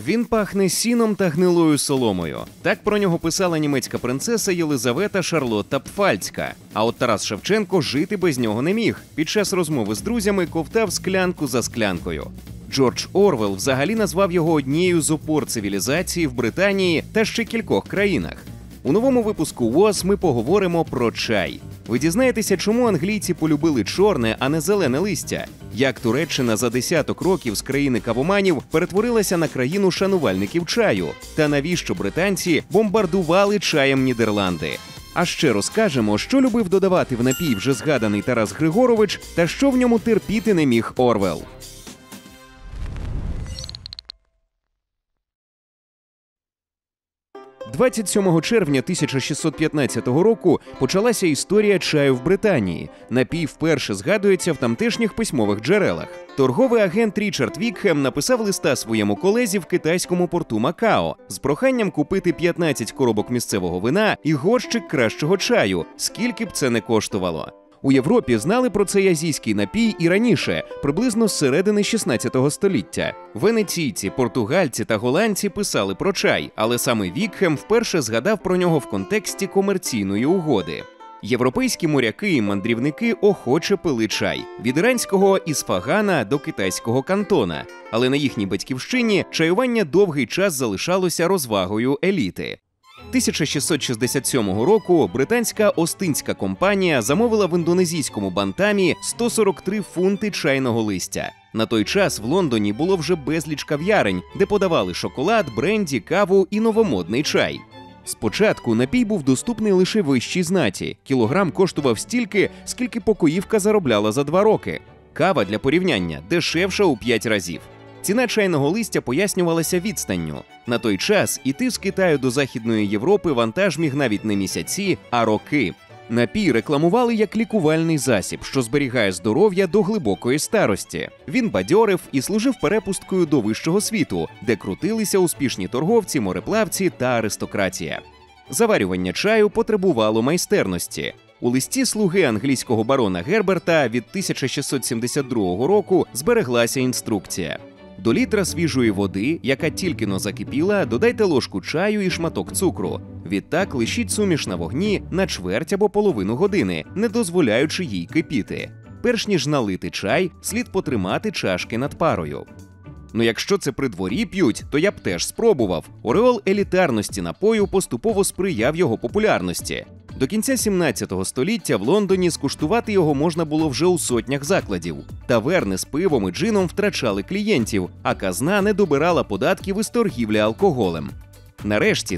Він пахне сіном та гнилою соломою. Так про нього писала німецька принцеса Єлизавета Шарлотта Пфальцька. А от Тарас Шевченко жити без нього не міг. Під час розмови з друзями ковтав склянку за склянкою. Джордж Орвелл взагалі назвав його однією з опор цивілізації в Британії та ще кількох країнах. У новому випуску ВОЗ ми поговоримо про чай. Ви дізнаєтеся, чому англійці полюбили чорне, а не зелене листя? Як Туреччина за десяток років з країни кавоманів перетворилася на країну шанувальників чаю? Та навіщо британці бомбардували чаєм Нідерланди? А ще розкажемо, що любив додавати в напій вже згаданий Тарас Григорович та що в ньому терпіти не міг Орвелл. 27 червня 1615 року почалася історія чаю в Британії. Напій вперше згадується в тамтешніх письмових джерелах. Торговий агент Річард Вікхем написав листа своєму колезі в китайському порту Макао з проханням купити 15 коробок місцевого вина і горщик кращого чаю, скільки б це не коштувало. У Європі знали про цей азійський напій і раніше, приблизно з середини 16 століття. Венеційці, португальці та голландці писали про чай, але саме Вікхем вперше згадав про нього в контексті комерційної угоди. Європейські моряки і мандрівники охоче пили чай. Від іранського Ісфагана до китайського Кантона. Але на їхній батьківщині чаювання довгий час залишалося розвагою еліти. 1667 року британська Остинська компанія замовила в індонезійському Бантамі 143 фунти чайного листя. На той час в Лондоні було вже безліч кав'ярень, де подавали шоколад, бренді, каву і новомодний чай. Спочатку напій був доступний лише вищій знаті. Кілограм коштував стільки, скільки покоївка заробляла за 2 роки. Кава, для порівняння, дешевша у 5 разів. Ціна чайного листя пояснювалася відстанню. На той час іти з Китаю до Західної Європи вантаж міг навіть не місяці, а роки. Напій рекламували як лікувальний засіб, що зберігає здоров'я до глибокої старості. Він бадьорив і служив перепусткою до вищого світу, де крутилися успішні торговці, мореплавці та аристократія. Заварювання чаю потребувало майстерності. У листі слуги англійського барона Герберта від 1672 року збереглася інструкція. До літра свіжої води, яка тільки-но закипіла, додайте ложку чаю і шматок цукру. Відтак лишіть суміш на вогні на чверть або половину години, не дозволяючи їй кипіти. Перш ніж налити чай, слід потримати чашки над парою. Ну якщо це при дворі п'ють, то я б теж спробував. Ореол елітарності напою поступово сприяв його популярності. До кінця 17 століття в Лондоні скуштувати його можна було вже у сотнях закладів. Таверни з пивом і джином втрачали клієнтів, а казна не добирала податків із торгівлі алкоголем. Нарешті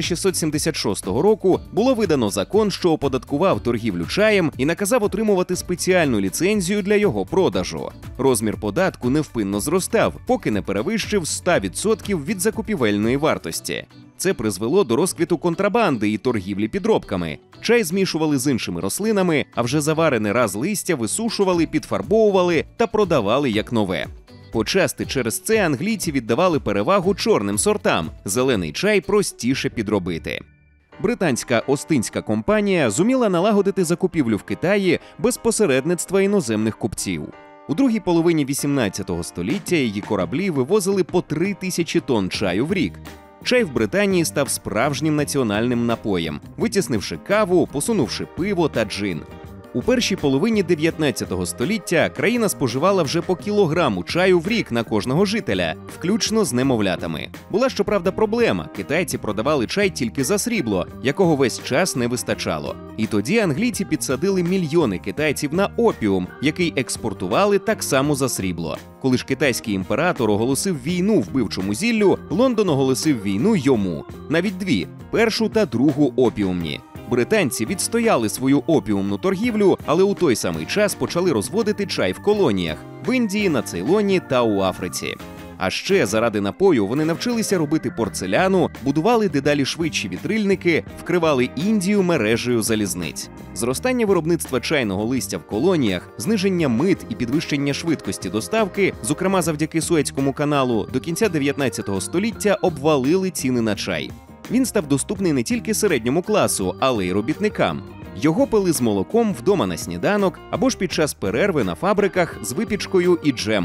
1676 року було видано закон, що оподаткував торгівлю чаєм і наказав отримувати спеціальну ліцензію для його продажу. Розмір податку невпинно зростав, поки не перевищив 100% від закупівельної вартості. Це призвело до розквіту контрабанди і торгівлі підробками. Чай змішували з іншими рослинами, а вже заварене раз листя висушували, підфарбовували та продавали як нове. Почасти через це англійці віддавали перевагу чорним сортам, зелений чай простіше підробити. Британська Остинська компанія зуміла налагодити закупівлю в Китаї без посередництва іноземних купців. У другій половині 18 століття її кораблі вивозили по 3000 тонн чаю в рік. Чай в Британії став справжнім національним напоєм, витіснивши каву, посунувши пиво та джин. У першій половині 19 століття країна споживала вже по кілограму чаю в рік на кожного жителя, включно з немовлятами. Була, щоправда, проблема – китайці продавали чай тільки за срібло, якого весь час не вистачало. І тоді англійці підсадили мільйони китайців на опіум, який експортували так само за срібло. Коли ж китайський імператор оголосив війну вбивчому зіллю, Лондон оголосив війну йому. Навіть дві – першу та другу опіумні. Британці відстояли свою опіумну торгівлю, але у той самий час почали розводити чай в колоніях – в Індії, на Цейлоні та у Африці. А ще заради напою вони навчилися робити порцеляну, будували дедалі швидші вітрильники, вкривали Індію мережею залізниць. Зростання виробництва чайного листя в колоніях, зниження мит і підвищення швидкості доставки, зокрема завдяки Суецькому каналу, до кінця 19 століття обвалили ціни на чай. Він став доступний не тільки середньому класу, але й робітникам. Його пили з молоком вдома на сніданок або ж під час перерви на фабриках з випічкою і джемом.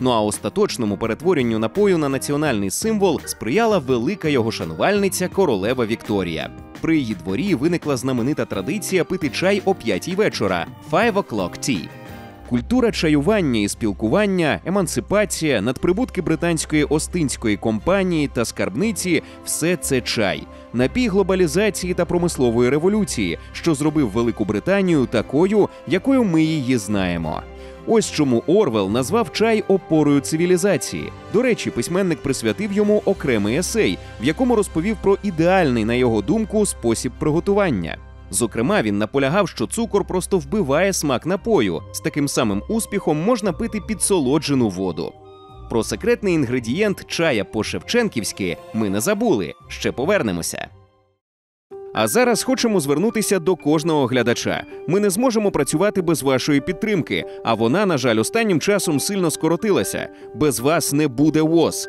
Ну а остаточному перетворенню напою на національний символ сприяла велика його шанувальниця королева Вікторія. При її дворі виникла знаменита традиція пити чай о 5-й вечора – 5 o'clock tea. Культура чаювання і спілкування, емансипація, надприбутки британської Остинської компанії та скарбниці – все це чай. Напій глобалізації та промислової революції, що зробив Велику Британію такою, якою ми її знаємо. Ось чому Орвел назвав чай опорою цивілізації. До речі, письменник присвятив йому окремий есей, в якому розповів про ідеальний, на його думку, спосіб приготування. Зокрема, він наполягав, що цукор просто вбиває смак напою. З таким самим успіхом можна пити підсолоджену воду. Про секретний інгредієнт чая по-шевченківськи ми не забули, ще повернемося. А зараз хочемо звернутися до кожного глядача. Ми не зможемо працювати без вашої підтримки, а вона, на жаль, останнім часом сильно скоротилася. Без вас не буде ВОЗ.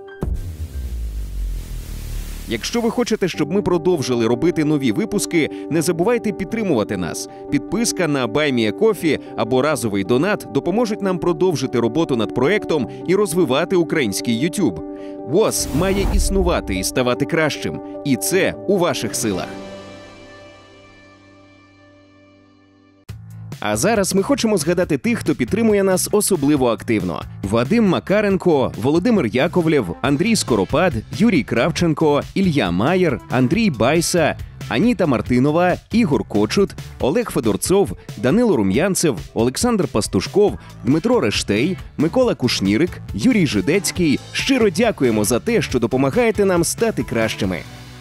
Якщо ви хочете, щоб ми продовжили робити нові випуски, не забувайте підтримувати нас. Підписка на Buy Me a Coffee або разовий донат допоможуть нам продовжити роботу над проектом і розвивати український YouTube. ВОЗ має існувати і ставати кращим. І це у ваших силах. А зараз ми хочемо згадати тих, хто підтримує нас особливо активно. Вадим Макаренко, Володимир Яковлєв, Андрій Скоропад, Юрій Кравченко, Ілля Маєр, Андрій Байса, Аніта Мартинова, Ігор Кочут, Олег Федорцов, Данило Рум'янцев, Олександр Пастушков, Дмитро Рештей, Микола Кушнірик, Юрій Жидецький. Щиро дякуємо за те, що допомагаєте нам стати кращими.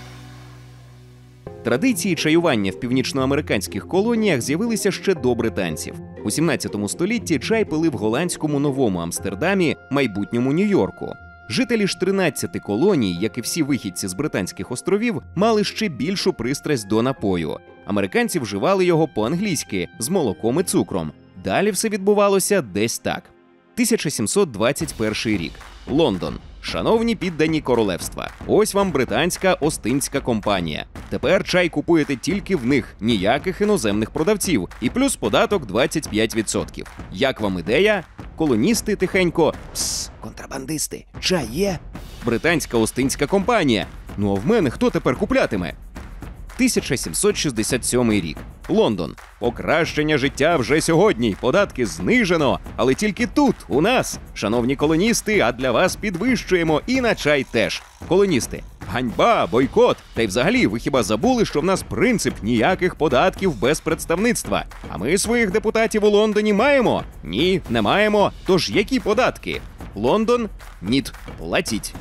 Традиції чаювання в північноамериканських колоніях з'явилися ще до британців. У 17 столітті чай пили в голландському Новому Амстердамі, майбутньому Нью-Йорку. Жителі ж 13 колоній, як і всі вихідці з Британських островів, мали ще більшу пристрасть до напою. Американці вживали його по-англійськи, з молоком і цукром. Далі все відбувалося десь так. 1721 рік. Лондон. Шановні піддані королевства, ось вам британська Остинська компанія. Тепер чай купуєте тільки в них, ніяких іноземних продавців, і плюс податок 25%. Як вам ідея? Колоністи тихенько: «Псс, контрабандисти, чай є?» Британська Остинська компанія. Ну а в мене хто тепер куплятиме? 1767 рік. Лондон. Покращення життя вже сьогодні. Податки знижено. Але тільки тут, у нас. Шановні колоністи, а для вас підвищуємо і на чай теж. Колоністи. Ганьба, бойкот. Та й взагалі, ви хіба забули, що в нас принцип ніяких податків без представництва? А ми своїх депутатів у Лондоні маємо? Ні, не маємо. Тож які податки? Лондон? Ніт. Платіть.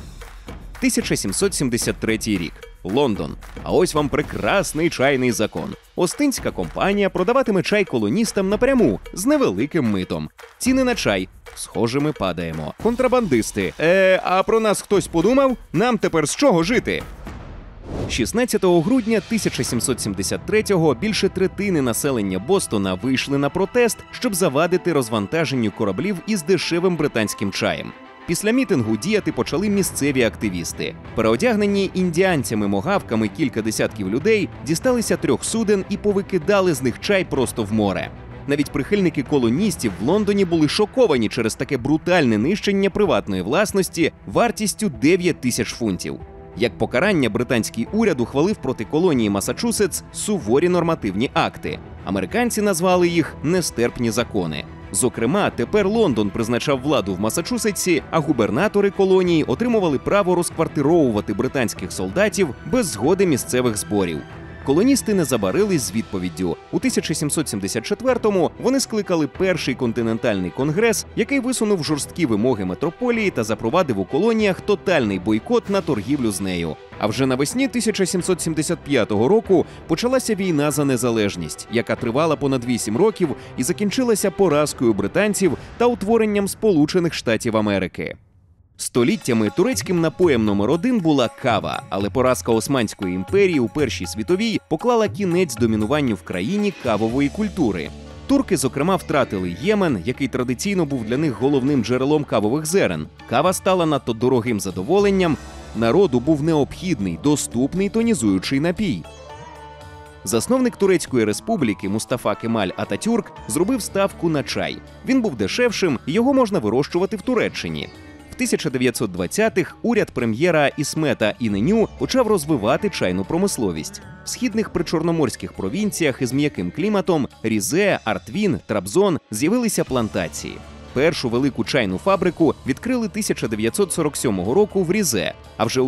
1773 рік. Лондон. А ось вам прекрасний чайний закон. Остинська компанія продаватиме чай колоністам напряму, з невеликим митом. Ціни на чай. Схоже, ми падаємо. Контрабандисти. А про нас хтось подумав? Нам тепер з чого жити? 16 грудня 1773-го більше третини населення Бостона вийшли на протест, щоб завадити розвантаженню кораблів із дешевим британським чаєм. Після мітингу діяти почали місцеві активісти. Переодягнені індіанцями-могавками кілька десятків людей дісталися 3 суден і повикидали з них чай просто в море. Навіть прихильники колоністів в Лондоні були шоковані через таке брутальне нищення приватної власності вартістю 9 тисяч фунтів. Як покарання, британський уряд ухвалив проти колонії Масачусетс суворі нормативні акти. Американці назвали їх «нестерпні закони». Зокрема, тепер Лондон призначав владу в Масачусетсі, а губернатори колонії отримували право розквартировувати британських солдатів без згоди місцевих зборів. Колоністи не забарились з відповіддю. У 1774-му вони скликали перший континентальний конгрес, який висунув жорсткі вимоги метрополії та запровадив у колоніях тотальний бойкот на торгівлю з нею. А вже навесні 1775 року почалася війна за незалежність, яка тривала понад 8 років і закінчилася поразкою британців та утворенням Сполучених Штатів Америки. Століттями турецьким напоєм номер 1 була кава, але поразка Османської імперії у Першій світовій поклала кінець домінуванню в країні кавової культури. Турки, зокрема, втратили Ємен, який традиційно був для них головним джерелом кавових зерен. Кава стала надто дорогим задоволенням, народу був необхідний, доступний тонізуючий напій. Засновник Турецької республіки Мустафа Кемаль Ататюрк зробив ставку на чай. Він був дешевшим, і його можна вирощувати в Туреччині. В 1920-х уряд прем'єра Ісмета Іненю почав розвивати чайну промисловість. В східних причорноморських провінціях із м'яким кліматом Різе, Артвін, Трабзон з'явилися плантації. Першу велику чайну фабрику відкрили 1947 року в Різе, а вже у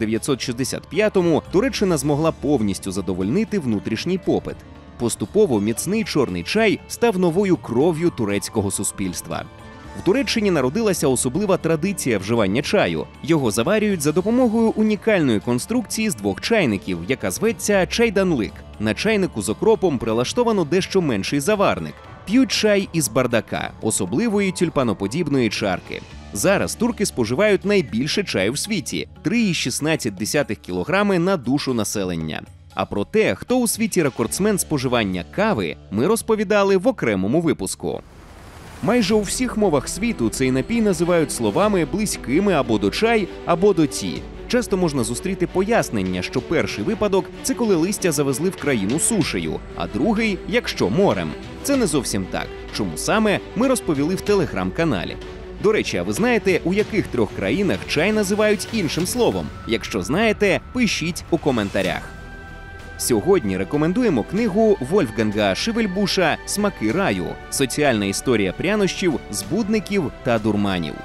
1965-му Туреччина змогла повністю задовольнити внутрішній попит. Поступово міцний чорний чай став новою кров'ю турецького суспільства. В Туреччині народилася особлива традиція вживання чаю. Його заварюють за допомогою унікальної конструкції з двох чайників, яка зветься чайданлик. На чайнику з окропом прилаштовано дещо менший заварник. П'ють чай із бардака, особливої тюльпаноподібної чарки. Зараз турки споживають найбільше чаю в світі – 3,16 кілограми на душу населення. А про те, хто у світі рекордсмен споживання кави, ми розповідали в окремому випуску. Майже у всіх мовах світу цей напій називають словами близькими або до чай, або до ті. Часто можна зустріти пояснення, що перший випадок – це коли листя завезли в країну сушею, а другий – якщо морем. Це не зовсім так. Чому саме, ми розповіли в телеграм-каналі. До речі, а ви знаєте, у яких 3 країнах чай називають іншим словом? Якщо знаєте, пишіть у коментарях. Сьогодні рекомендуємо книгу Вольфганга Шивельбуша «Смаки раю. Соціальна історія прянощів, збудників та дурманів».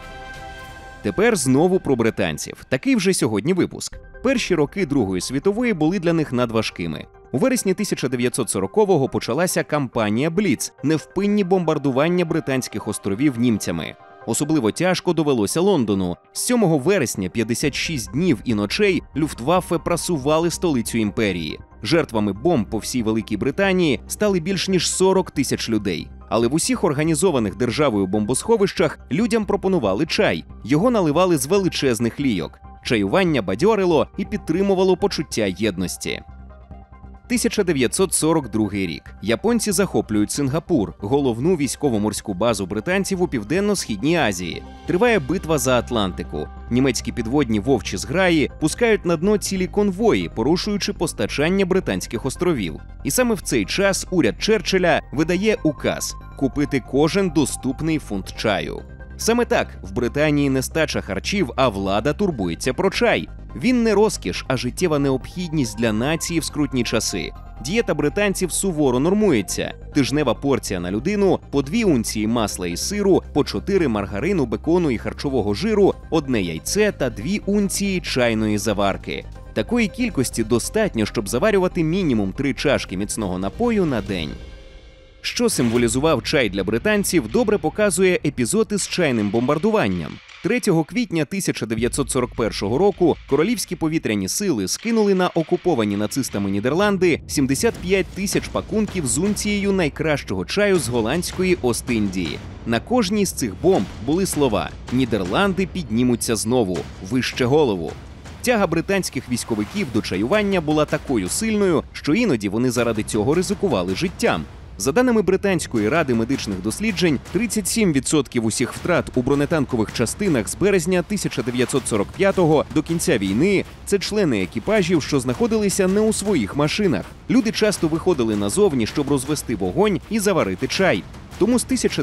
Тепер знову про британців. Такий вже сьогодні випуск. Перші роки Другої світової були для них надважкими. У вересні 1940-го почалася кампанія «Бліц» – невпинні бомбардування британських островів німцями. Особливо тяжко довелося Лондону. З 7 вересня 56 днів і ночей Люфтваффе прасували столицю імперії. Жертвами бомб по всій Великій Британії стали більш ніж 40 тисяч людей. Але в усіх організованих державою бомбосховищах людям пропонували чай. Його наливали з величезних лійок. Чаювання бадьорило і підтримувало почуття єдності. 1942 рік. Японці захоплюють Сингапур, головну військово-морську базу британців у Південно-Східній Азії. Триває битва за Атлантику. Німецькі підводні вовчі зграї пускають на дно цілі конвої, порушуючи постачання британських островів. І саме в цей час уряд Черчилля видає указ – купити кожен доступний фунт чаю. Саме так, в Британії нестача харчів, а влада турбується про чай. Він не розкіш, а життєва необхідність для нації в скрутні часи. Дієта британців суворо нормується. Тижнева порція на людину, по 2 унції масла і сиру, по 4 маргарину, бекону і харчового жиру, 1 яйце та 2 унції чайної заварки. Такої кількості достатньо, щоб заварювати мінімум 3 чашки міцного напою на день. Що символізував чай для британців, добре показує епізод із чайним бомбардуванням. 3 квітня 1941 року королівські повітряні сили скинули на окуповані нацистами Нідерланди 75 тисяч пакунків з унцією найкращого чаю з голландської Ост-Індії. На кожній з цих бомб були слова «Нідерланди піднімуться знову, вище голову». Тяга британських військовиків до чаювання була такою сильною, що іноді вони заради цього ризикували життям. За даними Британської ради медичних досліджень, 37% усіх втрат у бронетанкових частинах з березня 1945-го до кінця війни – це члени екіпажів, що знаходилися не у своїх машинах. Люди часто виходили назовні, щоб розвести вогонь і заварити чай. Тому з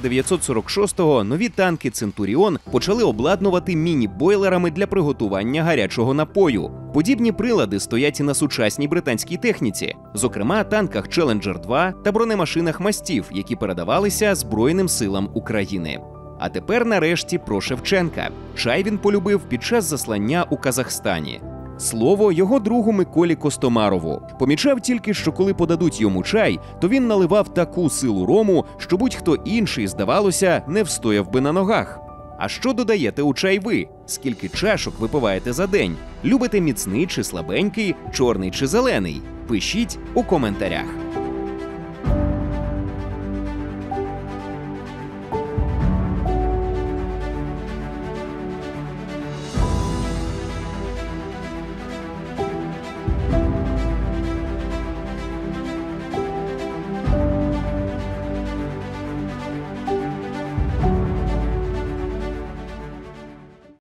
1946-го нові танки «Центуріон» почали обладнувати міні-бойлерами для приготування гарячого напою. Подібні прилади стоять і на сучасній британській техніці, зокрема танках «Челенджер-2» та бронемашинах «Мастіф», які передавалися Збройним силам України. А тепер нарешті про Шевченка. Чай він полюбив під час заслання у Казахстані. Слово його другу Миколі Костомарову. Помічав тільки, що коли подадуть йому чай, то він наливав таку силу рому, що будь-хто інший, здавалося, не встояв би на ногах. А що додаєте у чай ви? Скільки чашок випиваєте за день? Любите міцний чи слабенький, чорний чи зелений? Пишіть у коментарях.